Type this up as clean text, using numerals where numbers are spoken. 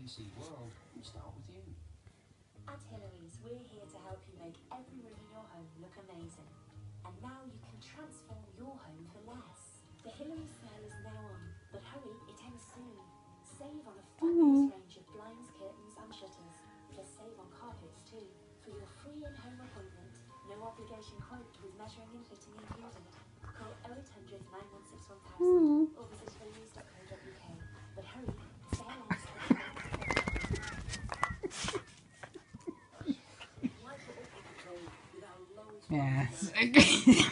PC world, we start with you. At Hillary's, we're here to help you make every room in your home look amazing. And now you can transform your home for less. The Hillary sale is now on, but hurry, it ends soon. Save on a fabulous range of blinds, curtains and shutters. Plus save on carpets too. For your free in-home appointment, no obligation quote with measuring and fitting included. Call 0800 916 1000 or visit hillary.co.uk. But hurry, sale ends. Yes.